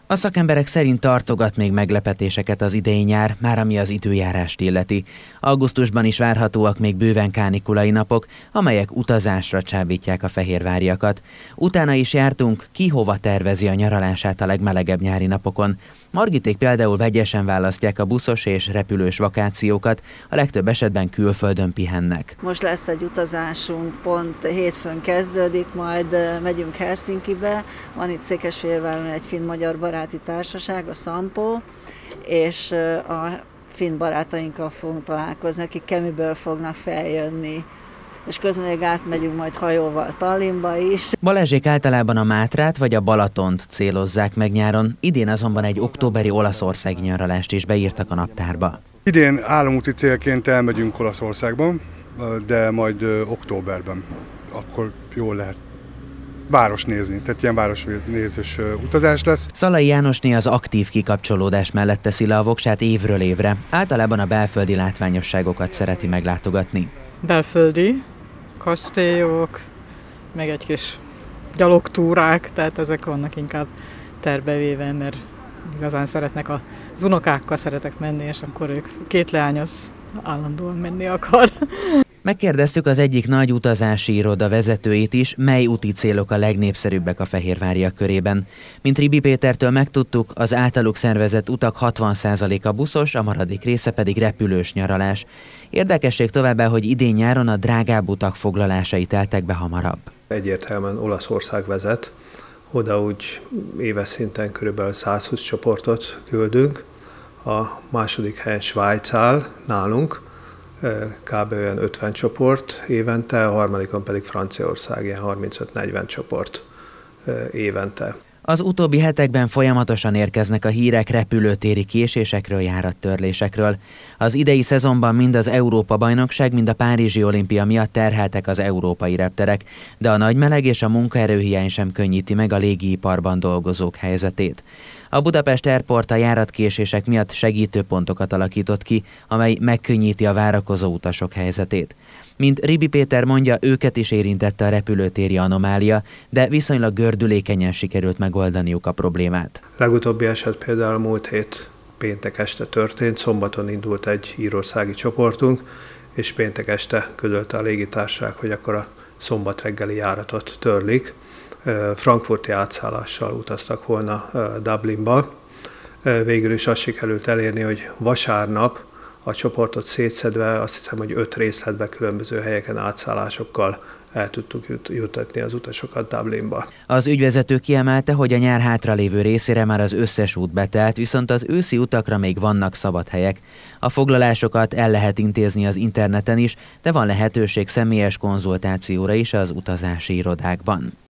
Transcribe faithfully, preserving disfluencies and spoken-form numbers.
A szakemberek szerint tartogat még meglepetéseket az idei nyár, már ami az időjárást illeti. Augusztusban is várhatóak még bőven kánikulai napok, amelyek utazásra csábítják a fehérváriakat. Utána is jártunk, ki hova tervezi a nyaralását a legmelegebb nyári napokon. Margiték például vegyesen választják a buszos és repülős vakációkat, a legtöbb esetben külföldön pihennek. Most lesz egy utazásunk, pont hétfőn kezdődik, majd megyünk Helsinkibe, van itt Székesfehérváron egy finn-magyar baráti társaság, a Sampo, és a finn barátainkkal fogunk találkozni, akik Kemiből fognak feljönni, és közben még átmegyünk majd hajóval Tallinnba is. Balázsék általában a Mátrát vagy a Balatont célozzák meg nyáron, idén azonban egy októberi olaszországi nyaralást is beírtak a naptárba. Idén álomúti célként elmegyünk Olaszországba, de majd októberben, akkor jól lehet város nézni, tehát ilyen városnézős utazás lesz. Szalai Jánosné az aktív kikapcsolódás mellett teszi le a voksát évről évre. Általában a belföldi látványosságokat szereti meglátogatni. Belföldi kastélyok, meg egy kis gyalogtúrák, tehát ezek vannak inkább terbevéve, mert igazán szeretnek az unokákkal szeretek menni, és akkor ők két leány az állandóan menni akar. Megkérdeztük az egyik nagy utazási iroda vezetőjét is, mely úti célok a legnépszerűbbek a fehérváriak körében. Mint Ribi Pétertől megtudtuk, az általuk szervezett utak hatvan százaléka buszos, a maradék része pedig repülős nyaralás. Érdekesség továbbá, hogy idén nyáron a drágább utak foglalásai teltek be hamarabb. Egyértelműen Olaszország vezet, oda úgy éves szinten kb. százhúsz csoportot küldünk, a második helyen Svájc áll nálunk, kb. Olyan ötven csoport évente, a harmadikon pedig Franciaország, ilyen harmincöt-negyven csoport évente. Az utóbbi hetekben folyamatosan érkeznek a hírek repülőtéri késésekről, járattörlésekről. Az idei szezonban mind az Európa-bajnokság, mind a Párizsi olimpia miatt terheltek az európai repterek, de a nagy meleg és a munkaerőhiány sem könnyíti meg a légiiparban dolgozók helyzetét. A Budapest Airport a járatkésések miatt segítőpontokat alakított ki, amely megkönnyíti a várakozó utasok helyzetét. Mint Ribi Péter mondja, őket is érintette a repülőtéri anomália, de viszonylag gördülékenyen sikerült megoldaniuk a problémát. Legutóbbi eset például múlt hét péntek este történt, szombaton indult egy írországi csoportunk, és péntek este közölte a légitársaság, hogy akkor a szombat reggeli járatot törlik. Frankfurti átszállással utaztak volna Dublinba. Végül is azt sikerült elérni, hogy vasárnap a csoportot szétszedve, azt hiszem, hogy öt részletbe különböző helyeken átszállásokkal el tudtuk jutatni az utasokat Dublinba. Az ügyvezető kiemelte, hogy a nyár hátralévő részére már az összes út betelt, viszont az őszi utakra még vannak szabad helyek. A foglalásokat el lehet intézni az interneten is, de van lehetőség személyes konzultációra is az utazási irodákban.